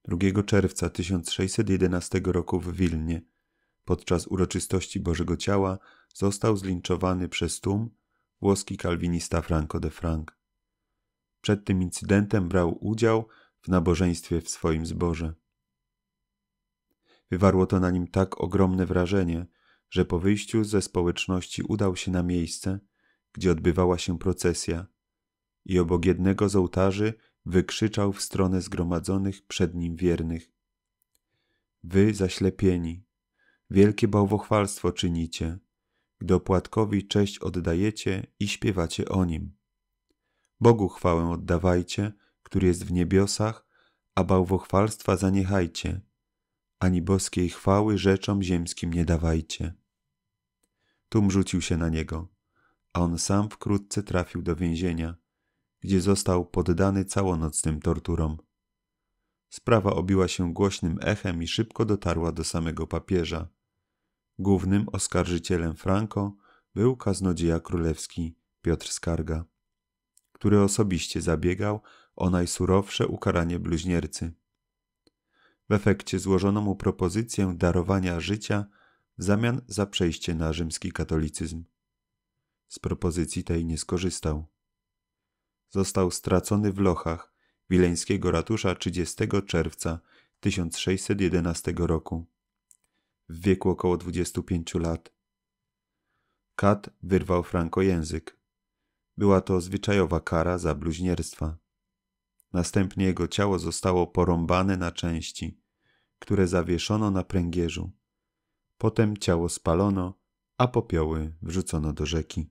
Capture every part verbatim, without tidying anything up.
drugiego czerwca tysiąc sześćset jedenastego roku w Wilnie podczas uroczystości Bożego Ciała został zlinczowany przez tłum włoski kalwinista Franco de Franc. Przed tym incydentem brał udział w nabożeństwie w swoim zborze. Wywarło to na nim tak ogromne wrażenie, że po wyjściu ze społeczności udał się na miejsce, gdzie odbywała się procesja i obok jednego z ołtarzy wykrzyczał w stronę zgromadzonych przed nim wiernych: Wy zaślepieni, wielkie bałwochwalstwo czynicie, gdy opłatkowi cześć oddajecie i śpiewacie o nim. Bogu chwałę oddawajcie, który jest w niebiosach, a bałwochwalstwa zaniechajcie, ani boskiej chwały rzeczom ziemskim nie dawajcie. Tłum rzucił się na niego, a on sam wkrótce trafił do więzienia, gdzie został poddany całonocnym torturom. Sprawa obiła się głośnym echem i szybko dotarła do samego papieża. Głównym oskarżycielem Franco był kaznodzieja królewski Piotr Skarga, który osobiście zabiegał o najsurowsze ukaranie bluźniercy. W efekcie złożono mu propozycję darowania życia w zamian za przejście na rzymski katolicyzm. Z propozycji tej nie skorzystał. Został stracony w lochach wileńskiego ratusza trzydziestego czerwca tysiąc sześćset jedenastego roku, w wieku około dwudziestu pięciu lat. Kat wyrwał Franco język. Była to zwyczajowa kara za bluźnierstwa. Następnie jego ciało zostało porąbane na części, które zawieszono na pręgierzu. Potem ciało spalono, a popioły wrzucono do rzeki.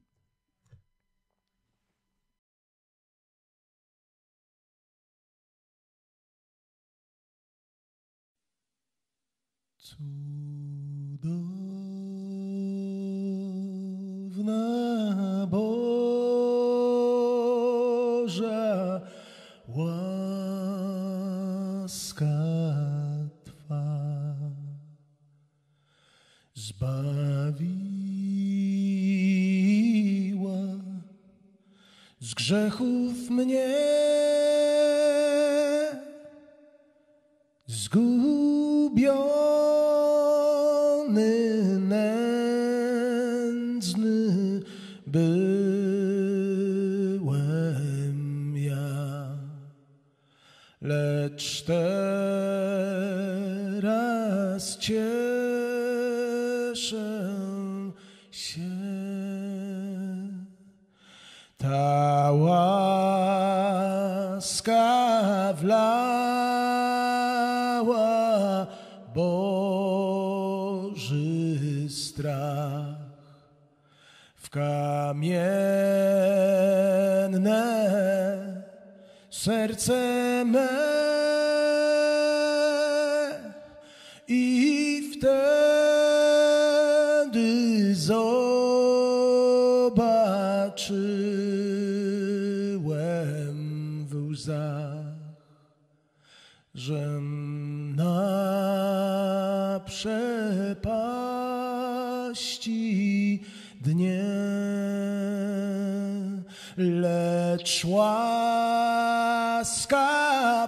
Cudowna Boża łaska Twa zbawiła z grzechów mnie, zgubiony, nędzny byłem ja, lecz teraz cieszę się. Ta łaska wlała Boży strach w kamienne serce me i wtedy zobaczyłem w łzach, żem na przepaści dnie, lecz łaska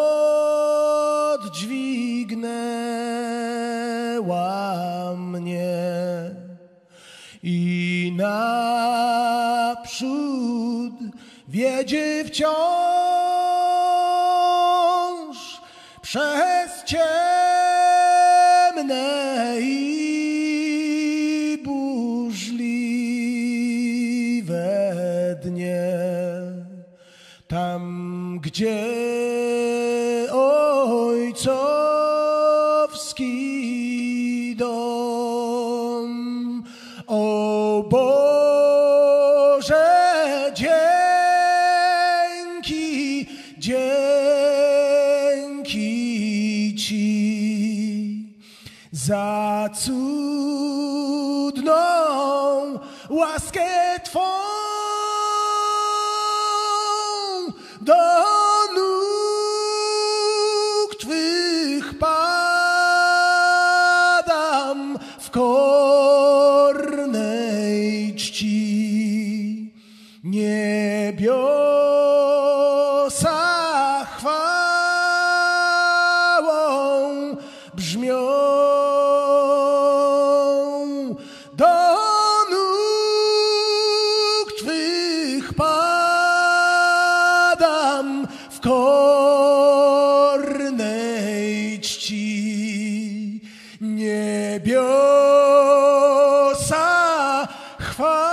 podźwignęła mnie i naprzód wiedzie wciąż przez ciemne i burzliwe dnie, tam gdzie ojcowski dom, o Boże, dzięki, dzięki Ci za cudną łaskę Twą. Do nóg Twych padam w kornej czci. Niebiosa chwała w kornej czci. Niebiosa chwała.